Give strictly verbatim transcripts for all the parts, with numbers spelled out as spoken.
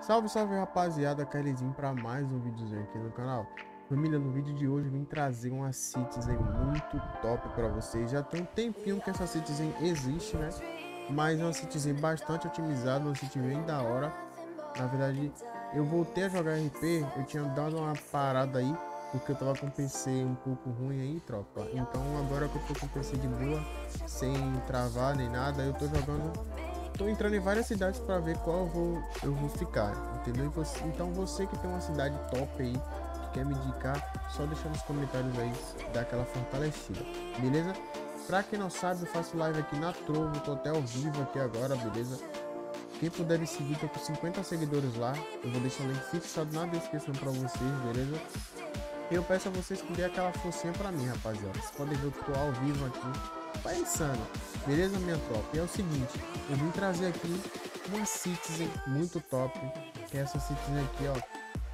Salve, salve rapaziada, Kailezinho para mais um videozinho aqui no canal. Família, no vídeo de hoje eu vim trazer uma Citizen muito top para vocês. Já tem um tempinho que essa Citizen existe, né? Mas é uma Citizen bastante otimizada, uma Citizen bem da hora. Na verdade, eu voltei a jogar R P, eu tinha dado uma parada aí, porque eu tava com o P C um pouco ruim aí, tropa. Então agora que eu tô com o P C de boa, sem travar nem nada, eu tô jogando... Tô entrando em várias cidades para ver qual eu vou, eu vou ficar, entendeu? Você, então você que tem uma cidade top aí, que quer me indicar, só deixa nos comentários aí, dá aquela fortalecida, beleza? Pra quem não sabe, eu faço live aqui na Trovo, tô até ao vivo aqui agora, beleza? Quem puder me seguir, tô com cinquenta seguidores lá, eu vou deixar o link fixado na descrição para vocês, beleza? Eu peço a vocês que dêem aquela forcinha pra mim, rapaziada. Vocês podem ver que eu tô ao vivo aqui. Tá insano. Beleza, minha tropa? E é o seguinte, eu vim trazer aqui uma Citizen muito top. Que é essa Citizen aqui, ó.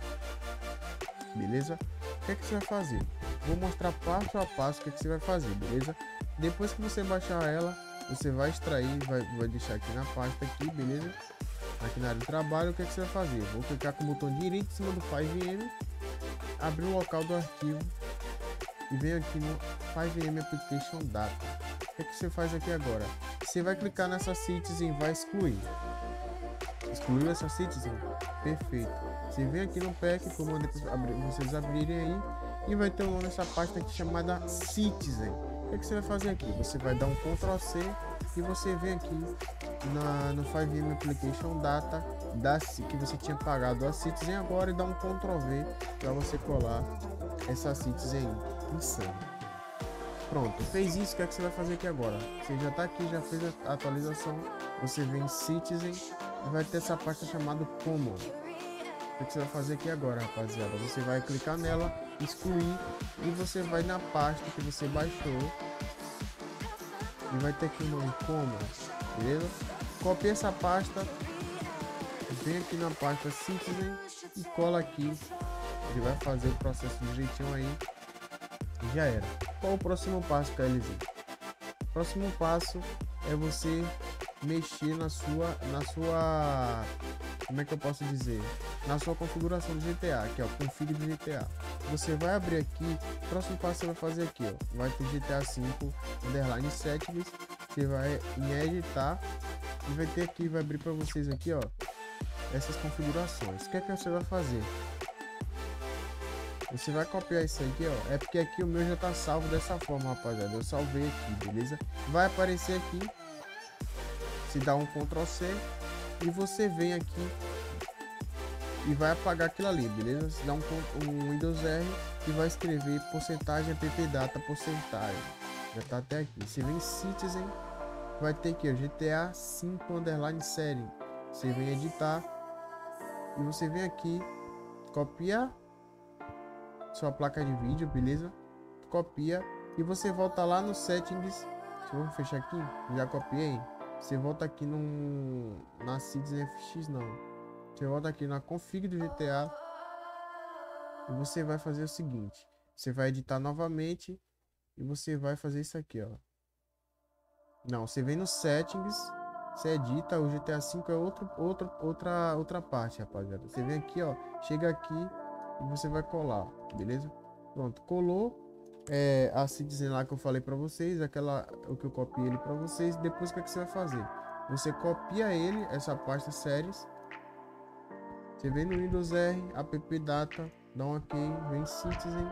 Beleza? O que é que você vai fazer? Vou mostrar passo a passo o que é que você vai fazer, beleza? Depois que você baixar ela, você vai extrair, vai, vai deixar aqui na pasta aqui, beleza? Aqui na área de trabalho, o que é que você vai fazer? Vou clicar com o botão direito em cima do five M, abrir o local do arquivo e vem aqui no five M Application Data. O que, é que você faz aqui agora? Você vai clicar nessa Citizen, vai excluir. Excluiu essa Citizen? Perfeito. Você vem aqui no pack, como eu mandei abrir, vocês abrirem aí, e vai ter um nome nessa pasta aqui chamada Citizen. O que, é que você vai fazer aqui? Você vai dar um control C e você vem aqui na, no five M Application Data da, que você tinha pagado a Citizen agora e dá um control V para você colar essa Citizen aí. Insano. Pronto, fez isso, o que é que você vai fazer aqui agora? Você já tá aqui, já fez a atualização, você vem em Citizen e vai ter essa pasta chamada Common. O que, é que você vai fazer aqui agora, rapaziada? Você vai clicar nela, excluir e você vai na pasta que você baixou e vai ter aqui o nome Common, beleza? Copia essa pasta, vem aqui na pasta Citizen e cola aqui. Ele vai fazer o processo direitinho aí e já era. Qual o próximo passo, Kailezinho? O próximo passo é você mexer na sua, na sua, como é que eu posso dizer? Na sua configuração do G T A, que é o config do G T A. Você vai abrir aqui, o próximo passo você vai fazer aqui, ó. Vai ter G T A cinco underline settings, você vai em editar e vai ter aqui, vai abrir para vocês aqui, ó, essas configurações. O que é que você vai fazer? Você vai copiar isso aqui, ó. É porque aqui o meu já tá salvo dessa forma, rapaziada. Eu salvei aqui, beleza? Vai aparecer aqui. Se dá um control C e você vem aqui e vai apagar aquilo ali, beleza? Se dá um, um Windows R e vai escrever porcentagem appdata porcentagem. Já tá até aqui. Se vem Citizen, vai ter aqui, ó, G T A cinco underline série. Você vem editar e você vem aqui, copia sua placa de vídeo, beleza? Copia e você volta lá no settings. Vamos fechar aqui, já copiei. Você volta aqui no na Citizen F X, não. Você volta aqui na config do G T A e você vai fazer o seguinte: você vai editar novamente e você vai fazer isso aqui, ó. Não, você vem no settings, você edita. O G T A cinco é outro, outro, outra, outra parte, rapaziada. Você vem aqui, ó, chega aqui e você vai colar, beleza? Pronto, colou. É, a Citizen lá que eu falei para vocês, aquela o que eu copiei ele para vocês. Depois o que, é que você vai fazer? Você copia ele, essa pasta séries. Você vem no Windows R, appdata, dá um ok, vem Citizen.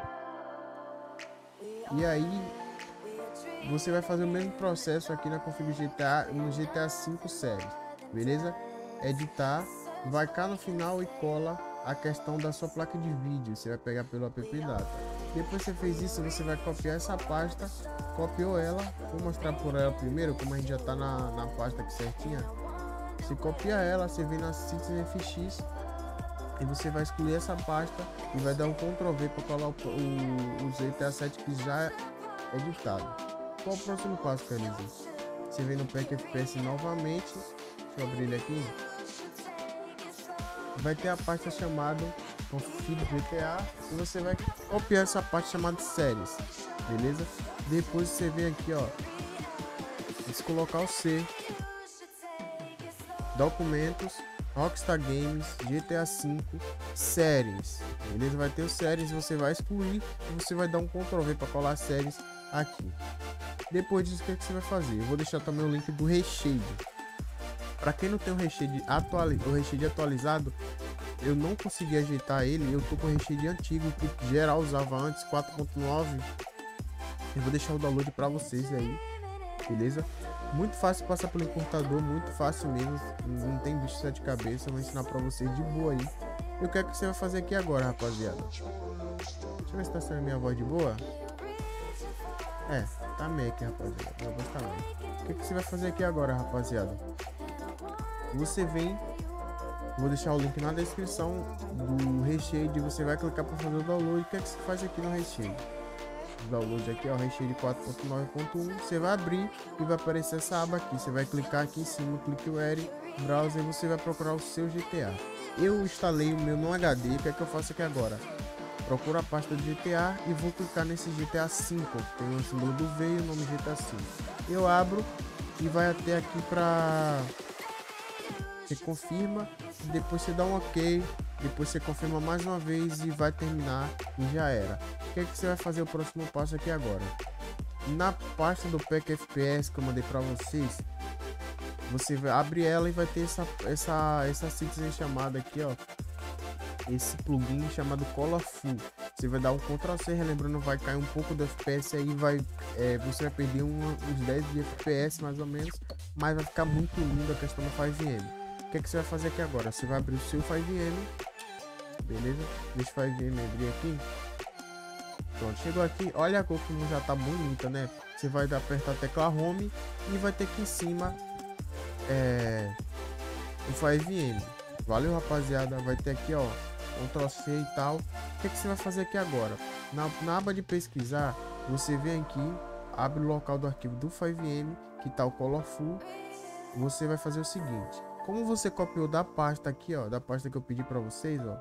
E aí você vai fazer o mesmo processo aqui na config G T A, no G T A cinco séries, beleza? Editar, vai cá no final e cola a questão da sua placa de vídeo. Você vai pegar pelo appdata. Depois que você fez isso, você vai copiar essa pasta, copiou ela, vou mostrar por ela primeiro, como a gente já tá na, na pasta aqui certinha. Você copia ela, você vem na Citizen F X e você vai excluir essa pasta e vai dar um control V para colar o, o, o G T A sete que já é editado. Qual o próximo passo, Kailezinho? Você vem no pack F P S novamente, deixa eu abrir ele aqui. Vai ter a pasta chamada config G T A e você vai copiar essa parte chamada séries, beleza? Depois você vem aqui, ó, colocar o C, documentos, Rockstar Games, G T A cinco, séries, beleza? Vai ter os séries, você vai excluir e você vai dar um control V para colar séries aqui. Depois disso, o que, é que você vai fazer? Eu vou deixar também o link do Reshade. Para quem não tem o Reshade atuali o Reshade atualizado, eu não consegui ajeitar ele. Eu tô com o Reshade antigo que geral usava antes, quatro ponto nove. Eu vou deixar o download para vocês aí, beleza? Muito fácil passar pelo computador, muito fácil mesmo, não tem bicho de sete cabeças. Eu vou ensinar pra vocês de boa aí. E o que é que você vai fazer aqui agora, rapaziada? Deixa eu ver se tá saindo minha voz de boa. É, tá meio aqui, rapaziada. Minha voz tá meio. O que é que você vai fazer aqui agora, rapaziada? Você vem, vou deixar o link na descrição do Reshade. Você vai clicar pra fazer o download. O que é que você faz aqui no Reshade? Download aqui, ó, Reshade quatro ponto nove ponto um. Você vai abrir e vai aparecer essa aba aqui. Você vai clicar aqui em cima, clique o R, browser, e você vai procurar o seu G T A. Eu instalei o meu no H D. O que é que eu faço aqui agora? Procuro a pasta do G T A e vou clicar nesse G T A cinco. Tem o símbolo do V e o nome G T A cinco. Eu abro e vai até aqui pra... Você confirma, depois você dá um OK, depois você confirma mais uma vez e vai terminar e já era. O que é que você vai fazer o próximo passo aqui agora? Na pasta do pack F P S que eu mandei para vocês, você vai abrir ela e vai ter essa essa essa citizen chamada aqui, ó, esse plugin chamado Colorful. Você vai dar um control C, relembrando, vai cair um pouco do F P S aí, vai é, você vai perder um, uns dez de F P S mais ou menos, mas vai ficar muito lindo a questão do cinco M. O que é que você vai fazer aqui agora? Você vai abrir o seu cinco M, beleza? Deixa o cinco M abrir aqui. Pronto, chegou aqui. Olha a cor como já tá bonita, né? Você vai apertar a tecla Home e vai ter aqui em cima é, o cinco M. Valeu, rapaziada. Vai ter aqui, ó, control C e tal. O que é que você vai fazer aqui agora? Na, na aba de pesquisar, você vem aqui, abre o local do arquivo do cinco M, que tá o Colorful. Você vai fazer o seguinte: como você copiou da pasta aqui, ó, da pasta que eu pedi para vocês, ó,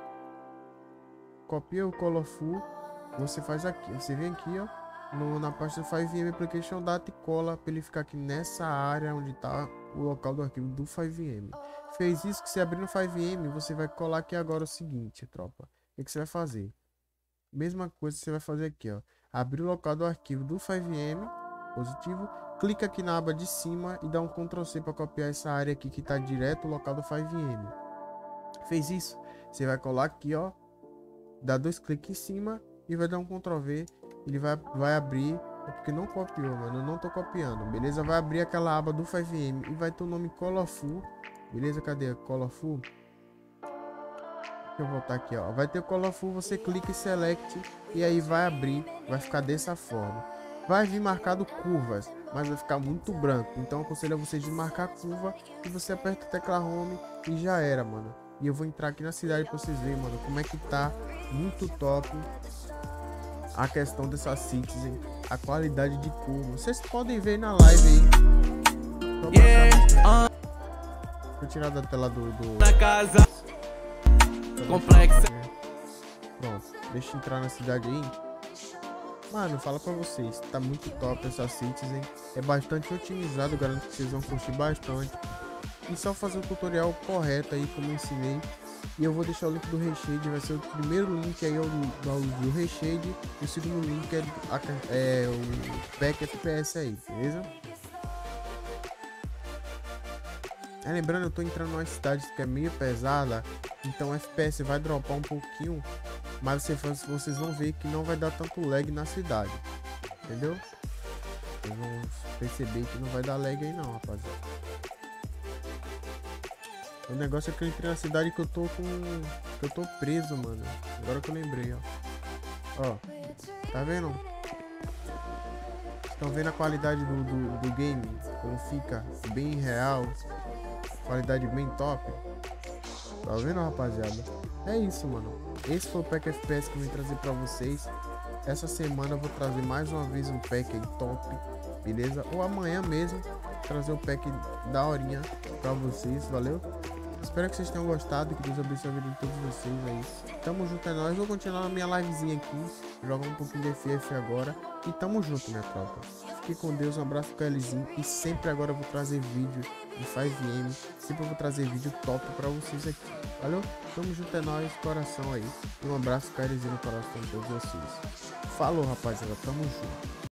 copia o Colorful, você faz aqui, você vem aqui, ó, no, na pasta do cinco M Application Data e cola para ele ficar aqui nessa área onde tá o local do arquivo do cinco M. Fez isso, que você abrir no cinco M, você vai colar aqui agora o seguinte, tropa. O que, que você vai fazer? Mesma coisa que você vai fazer aqui, ó, abrir o local do arquivo do cinco M, positivo. Clica aqui na aba de cima e dá um control C para copiar essa área aqui que está direto no local do cinco M. Fez isso? Você vai colar aqui, ó, dá dois cliques em cima e vai dar um control V. Ele vai, vai abrir, é porque não copiou, mano, eu não tô copiando, beleza? Vai abrir aquela aba do cinco M e vai ter o nome Colorful, beleza? Cadê Colorful? Deixa eu voltar aqui, ó. Vai ter Colorful, você clica e select e aí vai abrir, vai ficar dessa forma. Vai vir marcado curvas, mas vai ficar muito branco. Então eu aconselho a você de marcar curva e você aperta a tecla Home e já era, mano. E eu vou entrar aqui na cidade pra vocês verem, mano, como é que tá muito top a questão dessa citizen, a qualidade de cor. Vocês podem ver na live aí. Yeah. Deixa eu tirar da tela do... do... Na casa complexa. Pronto, deixa eu entrar na cidade aí. Mano, fala pra vocês, tá muito top essa citizen, é bastante otimizado, garanto que vocês vão curtir bastante. E só fazer o tutorial correto aí, como eu ensinei. E eu vou deixar o link do Reshade, vai ser o primeiro link aí, é o do, do Reshade. E o segundo link é, é o pack F P S aí, beleza? É, lembrando, eu tô entrando numa cidade que é meio pesada, então o F P S vai dropar um pouquinho. Mas vocês vão ver que não vai dar tanto lag na cidade, entendeu? Vocês vão perceber que não vai dar lag aí não, rapaziada. O negócio é que eu entrei na cidade que eu tô com... que eu tô preso, mano. Agora que eu lembrei, ó. Ó, tá vendo? Estão vendo a qualidade do, do, do game? Como fica bem real. Qualidade bem top. Tá vendo, rapaziada? É isso, mano. Esse foi o pack F P S que eu vim trazer pra vocês. Essa semana eu vou trazer mais uma vez um pack aí top, beleza? Ou amanhã mesmo trazer um pack da horinha pra vocês, valeu? Espero que vocês tenham gostado, que Deus abençoe a vida de todos vocês aí. Tamo junto, é nóis. Vou continuar na minha livezinha aqui, jogar um pouquinho de F F agora. E tamo junto, minha tropa. Fique com Deus, um abraço pro Kelizinho. E sempre agora eu vou trazer vídeo de cinco M. Sempre eu vou trazer vídeo top pra vocês aqui. Valeu? Tamo junto, é nóis, coração aí. E um abraço carinhoso no coração de todos vocês. Falou, rapaziada, tamo junto.